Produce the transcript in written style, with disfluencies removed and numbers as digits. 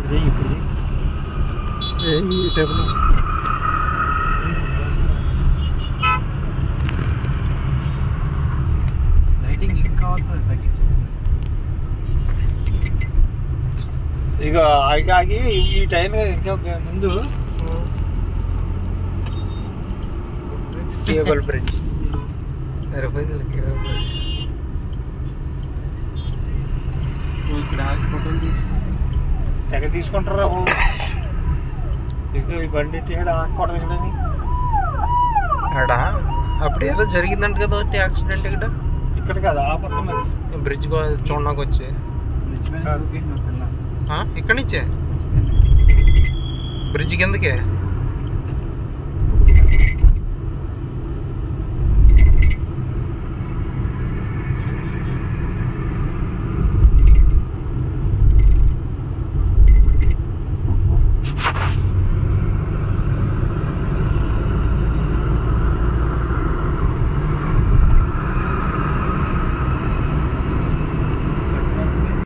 ఈ టైప్లో లైటింగ్ ఇంకా అవుతుంది తగ్గించు. ఇక ఆగి ఈ టైం ఇంకా ముందు కేబుల్ బ్రిడ్జ్ సరిపోయింది. కేబుల్ బ్రిడ్జ్ ఇక్కడ ఫోటోలు తీసుకో తెగ తీసుకుంటారా ఇక ఈ బండి ఆకూడదు ఇక్కడని. అడా అప్పుడు ఏదో జరిగిందంట కదా యాక్సిడెంట్ ఇక్కడ. ఇక్కడ కాదు ఆ పక్క మరి బ్రిడ్జ్ చూడడానికి వచ్చే ఇక్కడి నుంచే బ్రిడ్జ్ కిందకే